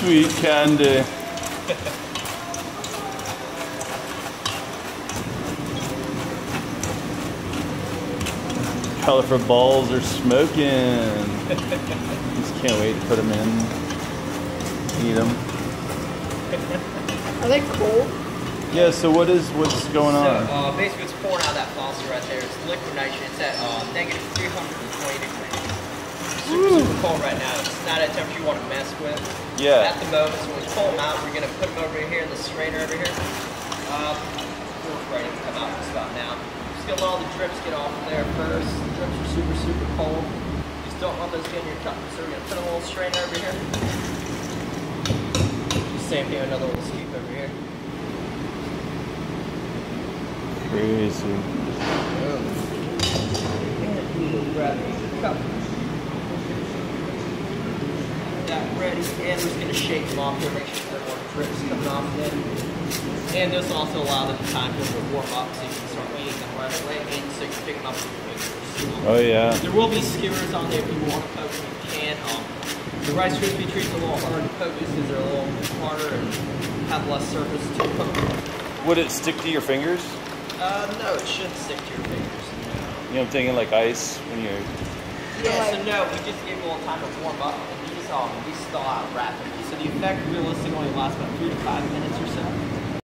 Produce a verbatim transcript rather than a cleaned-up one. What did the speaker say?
Sweet candy. Colorful balls are smoking. Just can't wait to put them in. Eat them. Are they cold? Yeah, so what is, what's going on? So, uh, basically it's pouring out of that faucet right there. It's liquid nitrogen. It's at uh, negative three hundred twenty degrees. Super, super cold right now. It's not a temperature you want to mess with. Yeah. At the moment, so when we pull them out, we're going to put them over here in the strainer over here. Uh, we're ready to come out just about now. Just going to let all the drips get off of there first. The drips are super, super cold. Just don't want those to get in your cup. So we're going to put a little strainer over here. Same thing, another little scoop over here. Crazy. Grab a cup. That ready, and we're just going to shake them off here, make sure there are more drips coming off of them. And this will also allow them time to warm up so you can start eating them right away, and so you can pick them up with your fingers. Oh yeah. There will be skewers on there if you want to poke them, you can. Um, the Rice Krispie treats are a little harder to poke because they're a little harder and have less surface to poke. Would it stick to your fingers? Uh, no, it shouldn't stick to your fingers. No. You know, I'm thinking like ice when you're... Yeah, so no, we just give them a little time to warm up, and these, um, these thaw out rapidly. So the effect realistically only lasts about three to five minutes or so.